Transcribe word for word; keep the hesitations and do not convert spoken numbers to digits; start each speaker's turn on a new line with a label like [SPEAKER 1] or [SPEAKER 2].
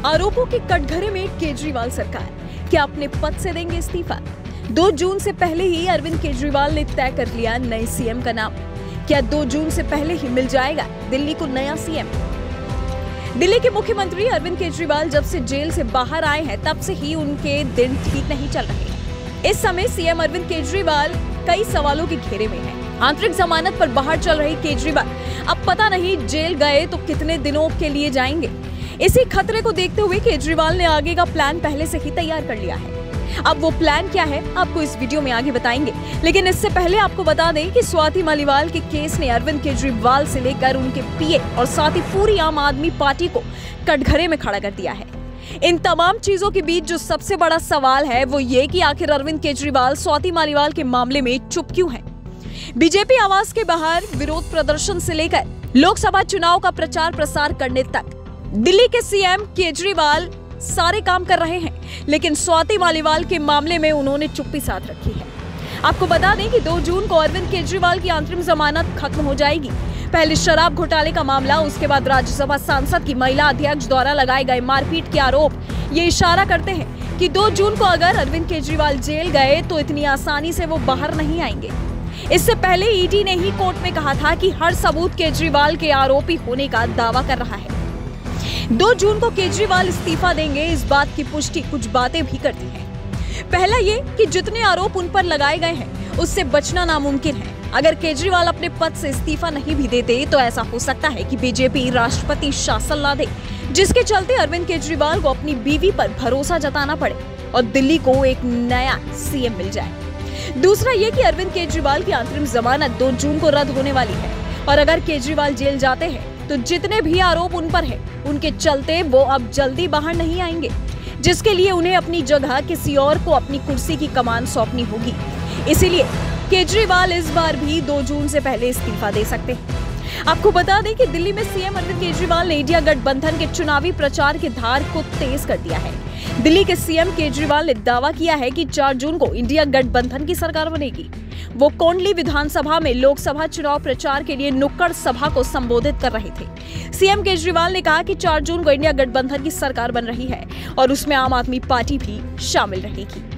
[SPEAKER 1] आरोपों के कटघरे में केजरीवाल सरकार, क्या अपने पद से देंगे इस्तीफा? दो जून से पहले ही अरविंद केजरीवाल ने तय कर लिया नए सीएम का नाम। क्या दो जून से पहले ही मिल जाएगा दिल्ली को नया सीएम? दिल्ली के मुख्यमंत्री अरविंद केजरीवाल जब से जेल से बाहर आए हैं तब से ही उनके दिन ठीक नहीं चल रहे हैं। इस समय सीएम अरविंद केजरीवाल कई सवालों के घेरे में हैं। आंतरिक जमानत पर बाहर चल रहे केजरीवाल अब पता नहीं जेल गए तो कितने दिनों के लिए जाएंगे। इसी खतरे को देखते हुए केजरीवाल ने आगे का प्लान पहले से ही तैयार कर लिया है। अब वो प्लान क्या है आपको इस वीडियो में आगे बताएंगे, लेकिन इससे पहले आपको बता दें कि स्वाति मालीवाल के केस ने अरविंद केजरीवाल से लेकर उनके पीए और साथ ही पूरी आम आदमी पार्टी को कटघरे में खड़ा कर दिया है। इन तमाम चीजों के बीच जो सबसे बड़ा सवाल है वो ये कि आखिर अरविंद केजरीवाल स्वाति मालीवाल के मामले में चुप क्यों हैं? बीजेपी आवास के बाहर विरोध प्रदर्शन से लेकर लोकसभा चुनाव का प्रचार प्रसार करने तक दिल्ली के सीएम केजरीवाल सारे काम कर रहे हैं, लेकिन स्वाति मालीवाल के मामले में उन्होंने चुप्पी साध रखी है। आपको बता दें कि दो जून को अरविंद केजरीवाल की अंतरिम जमानत खत्म हो जाएगी। पहले शराब घोटाले का मामला, उसके बाद राज्यसभा सांसद की महिला अध्यक्ष द्वारा लगाए गए मारपीट के आरोप ये इशारा करते हैं कि दो जून को अगर अरविंद केजरीवाल जेल गए तो इतनी आसानी से वो बाहर नहीं आएंगे। इससे पहले ईडी ने ही कोर्ट में कहा था कि हर सबूत केजरीवाल के आरोपी होने का दावा कर रहा है। दो जून को केजरीवाल इस्तीफा देंगे, इस बात की पुष्टि कुछ बातें भी करती हैं। पहला ये कि जितने आरोप उन पर लगाए गए हैं उससे बचना नामुमकिन है। अगर केजरीवाल अपने पद से इस्तीफा नहीं भी देते तो ऐसा हो सकता है कि बीजेपी राष्ट्रपति शासन ला दे, जिसके चलते अरविंद केजरीवाल को अपनी बीवी पर भरोसा जताना पड़े और दिल्ली को एक नया सीएम मिल जाए। दूसरा ये कि अरविंद केजरीवाल की अंतरिम जमानत दो जून को रद्द होने वाली है और अगर केजरीवाल जेल जाते हैं तो जितने भी आरोप उन पर है उनके चलते वो अब जल्दी बाहर नहीं आएंगे, जिसके लिए उन्हें अपनी जगह किसी और को अपनी कुर्सी की कमान सौंपनी होगी। इसीलिए केजरीवाल इस बार भी दो जून से पहले इस्तीफा दे सकते हैं। आपको बता दें कि दिल्ली में सीएम अरविंद केजरीवाल ने इंडिया गठबंधन के चुनावी प्रचार की धार को तेज कर दिया है। दिल्ली के सीएम केजरीवाल ने दावा किया है कि चार जून को इंडिया गठबंधन की सरकार बनेगी। वो कोंडली विधानसभा में लोकसभा चुनाव प्रचार के लिए नुक्कड़ सभा को संबोधित कर रहे थे। सीएम केजरीवाल ने कहा कि चार जून को इंडिया गठबंधन की सरकार बन रही है और उसमें आम आदमी पार्टी भी शामिल रहेगी।